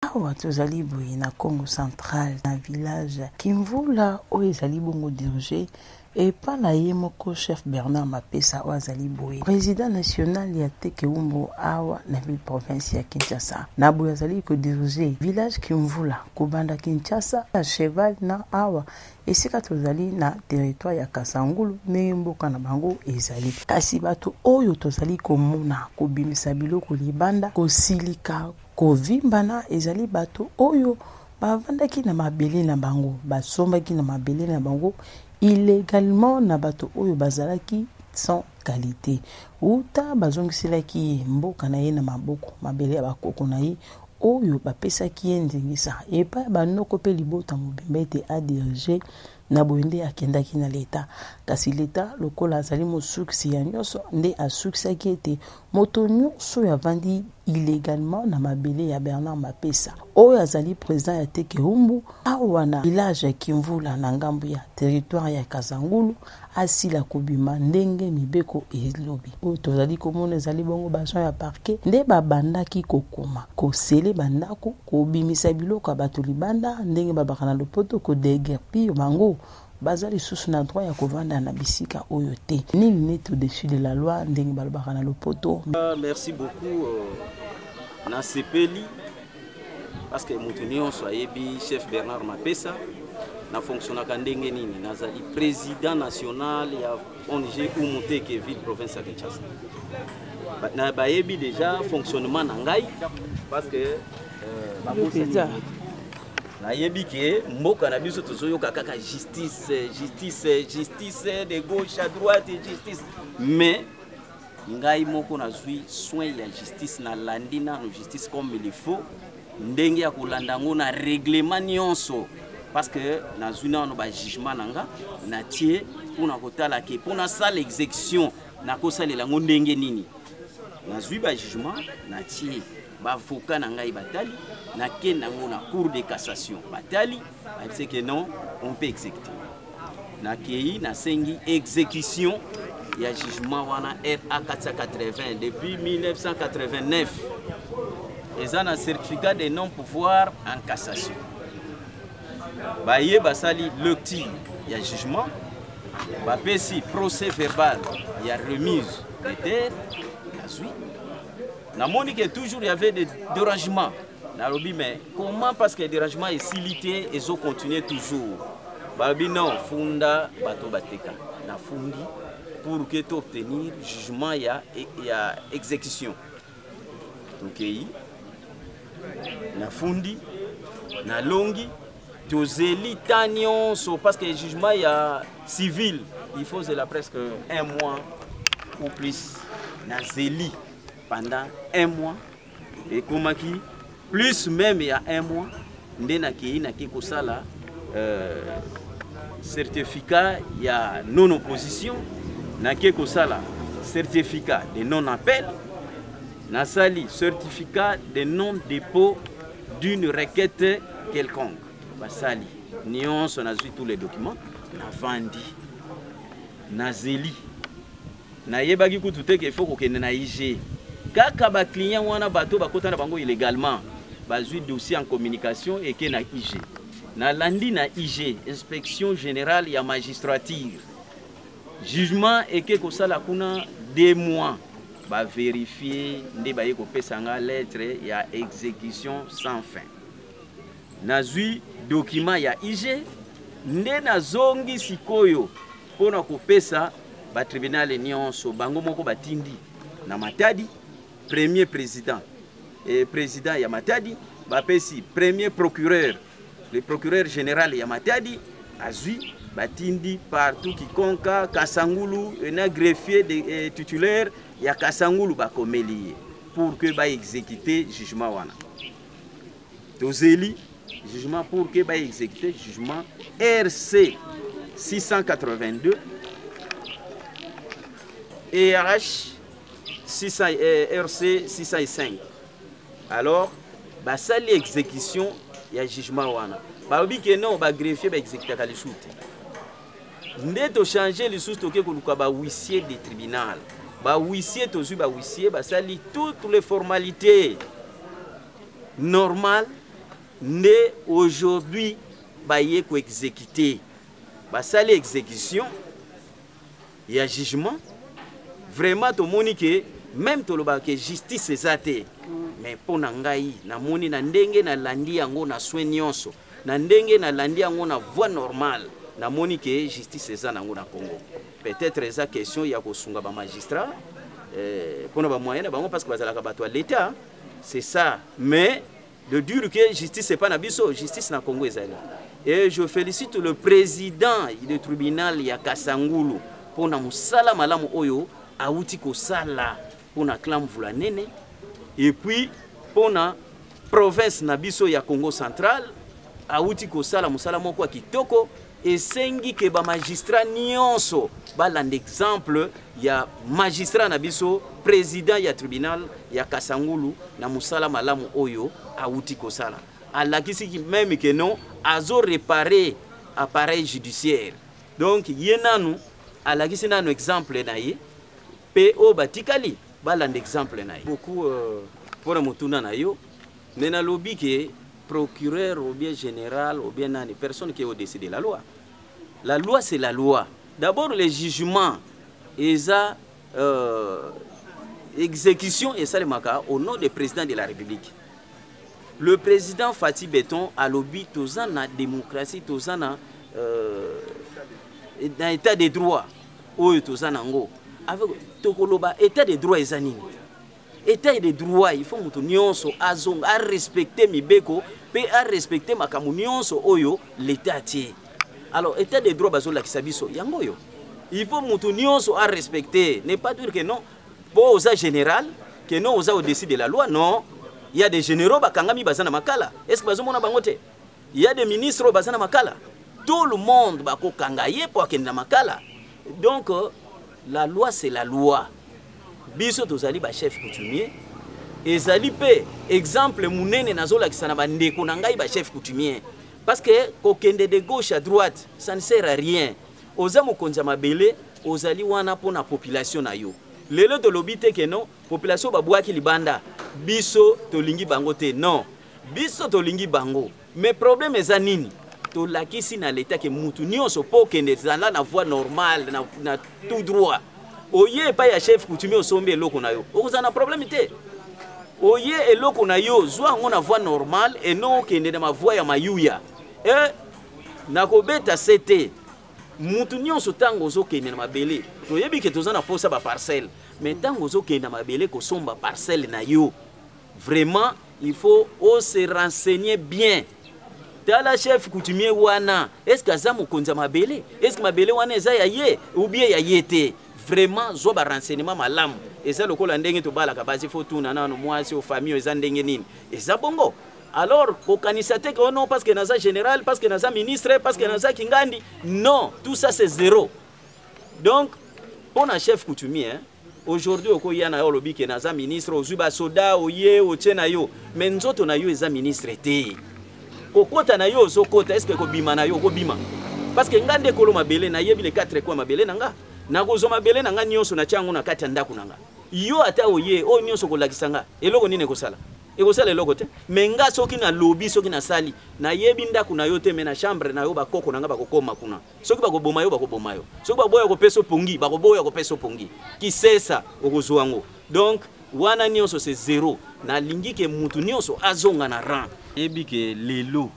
awa tozali boye na Congo central na village Kimvula oyo ezali bongo dirigé et pas na ye moko chef Bernard Mapesa oyo azali boye président national ya Tekewumbu awa na ville province ya Kinshasa na boye azali ko diriger village Kimvula kobanda Kinshasa na cheval na awa esika tozali na territoire ya Kasangulu ndenge mboka na bango ezali kasi bato oyo tozali komona kobimisa biloko libanda kosilika kovimbana ezali bato oyo bavandaki na mabele na bango basombaki na mabele na bango illégalement na bato oyo bazalaki sans qualité uta bazongiselaki mboka na ye na maboko mabele ya bakoko na ye oyo bapesaki ye ndingisa epa banoko pe libota mobimba ete adirige na boyende akendaki na leta kasi leta lokola azali mosuksi ya nyonso nde asuksaki ete moto nyonso yavandi illégalement na mabele ya Bernard Mapesa oyo azali président ya Tekewumbu awa na village ya Kimvula na ngambo ya territoire ya Kasangulu asila kobima ndenge mibeko elobi oyo tozali komona ezali bongo bason ya parquet nde babandaki kokoma kosele bandako kobimisa biloko ya bato libanda ndenge babaka na lopoto kodegerpir bango bazali susu na droit ya kovanda na bisika oyo te nul n'est au-dessus de la loi ndenge balobaka na lopoto. Merci beaucoup na sepeli parce que moto nyonso ayebi chef Bernard Mapesa na fonctionnaka ndenge nini nazali président national ya ONG Umuteke ville province ya Kinshasa na bayebi déjà fonctionnement na ngai parce que nayebi ke mboka na biso tozoyoka kaka justice de gauche à droite justice mais ngai moko nazwi soin ya justice na landina no justice comme il faut ndenge ya kolanda ngo na règlement nyonso parce que nazwi na no ba jugement nanga na tie pona kotala ke pona sala exécution na kosalela ngo ndenge nini nazwi ba jugement na tie ba avocat na ngai batali na kenda ngo na cour de cassation batali c'est que non on peut exécuter na kei na sengi exécution ya jugement wana RA 480 depuis 1989 et un certificat de non-pouvoir en cassation baye basali lecture ya jugement bapesi procès verbal ya remise de terre nazui na moni que toujours il y avait des dérangements narobi mais comment parce que les dérangements est silité et ont continué toujours babi non funda bato bateka na fundi pour que tu obtenir jugement il y a exécution donc na fundi na longi tozeli tanyon so parce que le jugement il y a civil il faut c'est là presque un mois ou plus na zeli pendant un mois et komaki plus même il y a un mois ndena ki na ki kosala certificat il y a non opposition na ki kosala certificat de non appel na sali certificat de non dépôt d'une requête quelconque basali nyonso nazwi tous les documents na vandi na zeli na yebaki kutu te ke faut kokende na IG kaka ba client wana bato bakota na bango illégalement bazui dossier en communication et que na IG na landi na IG inspection générale ya magistrature jugement et que kosala kuna 2 mois ba vérifier nde ba yeko pesanga lettre ya exécution sans fin nazui document ya IG nde na zongi sikoyo pona kopesa ba tribunal nyonso bango moko batindi na Matadi premier président et président ya Matadi bapesi premier procureur le procureur général ya Matadi azui batindi partout quiconque Kasangulu un greffier de titulaire ya Kasangulu bakomeli pour que ba exécuter jugement wana tozeli jugement pour que ba exécuter jugement RC 682 et RH 600, RC 605 alors basali exécution ya jugement wana babi que non ba greffier ba exécuter ka lisute nde to changer les sous toke koluka ba huissier de tribunal ba huissier tozu ba huissier basali toutes les formalités normales nde aujourd'hui baye ko exécuter basali exécution ya jugement vraiment to moni que même to loba que justice ezate mais pona ngai na moni na ndenge na landi yango na soin nyonso na ndenge na landi yango na voie normale na moni que justice eza nango na Congo peut-être eza question ya ko sunga ba magistrat pona ba moyen na bango parce que bazalaka bato à l'état c'est ça mais de dire que justice c'est pas na biso justice na Congo ezali et je félicite le président du tribunal ya Kasangulu pona musala malamu oyo auti ko sala pona clan Mvula Nene et puis pona province na biso ya Congo central auti ko sala musala moko kitoko et sengi ke ba magistrat nyonso balanda exemple ya magistrat na biso président ya tribunal ya Kasangulu na musala malamu oyo auti ko sala alakisi même que non azo réparer appareil judiciaire donc yenanu alakisi nanu exemple na ye PO batikali balanda exemple na ye beaucoup pour mutuna na yo mais na lobby que procureur ou bien général ou bien nani personne qui est au-dessus de la loi. La loi c'est la loi. D'abord les jugements et ça exécution et ça le maka au nom du président de la République. Le président Fatih Beton a lobby tous na démocratie tous na dans état de droit ou tous nango avec tokoloba état de droit ezanini. État de droit, il faut que nous soyons à respecter Mibeko, et à respecter ma communion oyo l'État. Alors, État de droit, bazola kisabiso, yangoyo. Il faut que nous soyons à respecter. Ne pas dire que non, pour aux général, que non aux au-dessus de la loi, non. Il y a des généraux, bakangami bazana makala. Est-ce que bazomona bangote? Il y a des ministres bazana makala. Tout le monde bako kangaye pour kenda makala. Donc, la loi, c'est la loi. Biso tozali ba chef coutumier ezali pe exemple munene nazola kisana ba ndeko na ngai ba chef coutumier parce que kokende de gauche à droite ça ne sert à rien oza mokonza mabele ozali wana pona population na yo lelo de lobite ke non population ba bwaki libanda biso tolingi bango te non biso tolingi bango mais problème eza nini to lakisi na l'état ke mutu nyonso po kende zala na voie normale na tout droit. Oye pas ya chef coutumier au sommet eloko na yo. Okozana problème té. Oye eloko na yo zwa ngona voie normale et non kende na ma voie ya mayuya. Et nakobeta CT. Mutu nyonso tango zo kende na mabele. Toyebi ke tozana posa ba parcelle. Mais tango zo kende na mabele ko somba parcelle na yo. Vraiment, il faut se renseigner bien. Tala chef coutumier wana, est-ce que azamu konza mabele? Est-ce que mabele wana eza ya ye ou bien ya yete? Vraiment zoba renseignement malamu eza lokola ndenge to bala kabazi fotuna nano mwasi au famille eza ndenge nini eza bongo alors kokanisa te que non parce que naza général parce que naza ministre parce que naza kingandi non tout ça c'est zéro donc pour un chef coutumier aujourd'hui oko yana yo lobi ke naza ministre ozuba soda oye ochena yo mais nzoto na yo eza ministre te kokota na yo zokota est-ce que ko bima na yo ko bima parce que ngande kolo mabele na yebi le 4 kwa mabele nanga na kozoma bele nanga nyonso na changu na kati ndaku nanga yo ata oye o nyonso ko lakisanga eloko nini ekosala ekosala eloko te menga soki na lobby soki na sali na yebi ndaku na yo te me na chambre na yo bakoko nanga bakokoma kuna soki bakoboma yo bakoboma yo soki baboya ko peso pongi bakoboya ko peso pongi kisesa okozwango donc wana nyonso c'est zéro na lingi ke mutu nyonso azonga na rang yebi ke lelo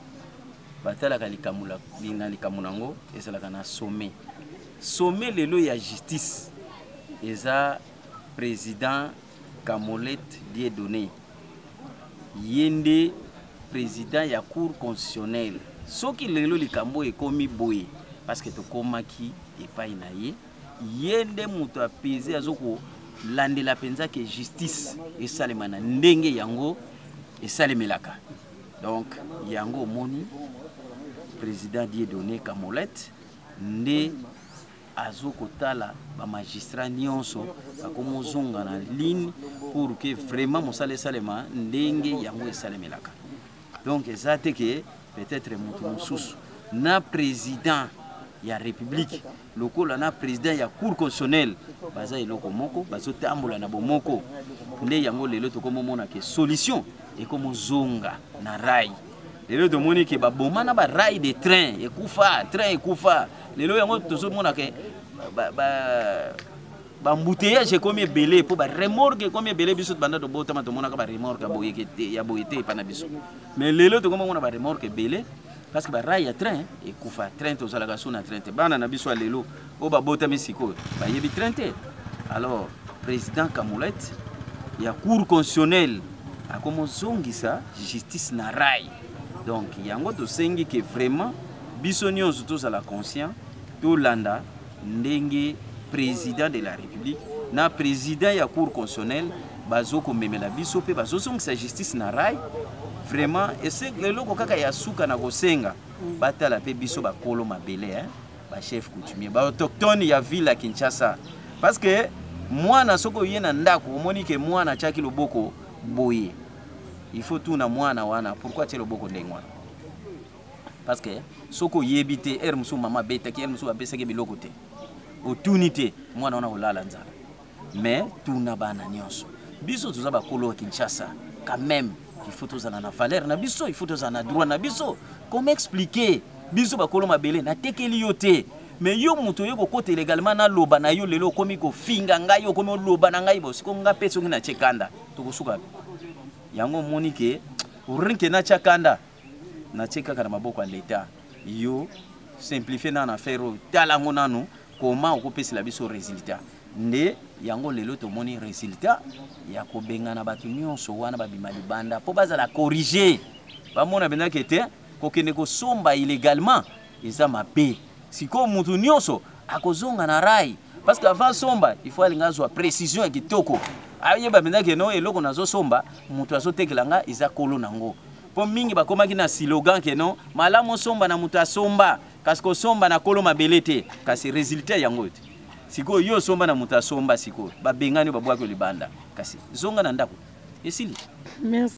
batala kalikamula linga likamunango esalaka na sommet sommet lelo ya justice eza président Kamolette Dieudonné yende président ya cour constitutionnelle soki lelo likambo ekomi boye parce que tokomaki epai na ye yende muto apese azoko landela penza ke justice esalema na ndenge yango esalemelaka donc yango moni président Dieudonné Kamolette nde azokotala ba magistrat nyonso bakomozonga na ligne pour que vraiment mosale salema ndenge yango esalemelaka donc ezate que peut-être mutu mususu na président ya république lokola na président ya cour constitutionnelle baza eloko moko bazotambola na bomoko nde yango lelo tokomomona ke solution ekomozonga na rai lelo tomoni ke babomana ba rail de train ekufa lelo yango tozomona ke ba embouteillage comme belé pour ba remorque comme belé biso banda to botama to mona ka ba remorque ya boyete pana biso mais lelo to comme mona ba remorque belé parce que ba rail ya train ekufa train to zala gasuna train te bana na biso lelo o ba botami siko ba yebi train te. Alors président Kamoulet ya cour constitutionnelle a comme zongisa justice na rail. Donc yango to sengi que vraiment biso nyonso to zala conscient to landa ndenge président de la République na président ya cour constitutionnelle bazoko memela biso pe bazosongisa justice na rail vraiment et c'est le loko kaka ya suka na kosenga batala pe biso bakolo mabele ba chef coutumier ba autochtone ya ville ya Kinshasa parce que mwana soko yena ndako omoni ke mwana chaki loboko boye il faut tout na mwana wana pourquoi tu loboko ndengwa parce que soko yebite musu mama beta ki musu abeseke biloko te otunité mwana wana olala nzala mais tuna bana nyonso biso tuza bakolo ya Kinshasa quand même il faut tous en valeur na biso il faut tous en droit na biso comment expliquer biso bakolo mabele na tekeli yote mais yo muto yo ko kote légalement na loba na yo lelo komi ko finga ngai yo komi loba na ngai bosi ko nga peso ngina chekanda to kosuka yango monike urinke na chakanda na cheka kana maboko ya l'État yo simplifier na affaire talango nanu comment on peut se la biso résultat nde yango lelo to moni résultat ya ko benga na batu nyonso wana babima libanda po baza la corriger ba mona benda kete ko kene ko somba illégalement eza mabe siko mutu nyonso akozonga na rai parce que avant somba il faut alingazwa précision ya kitoko aye ba benda ke no eloko nazo somba mutu azotekelanga eza kolo nango po mingi bakomaki na slogan ke no malamu somba na mutu asomba kasi ko somba na kolo mabele te kasi résultat yango te siko yo somba na mutu asomba siko babengani babwako libanda kasi zonga na ndako esili. Merci.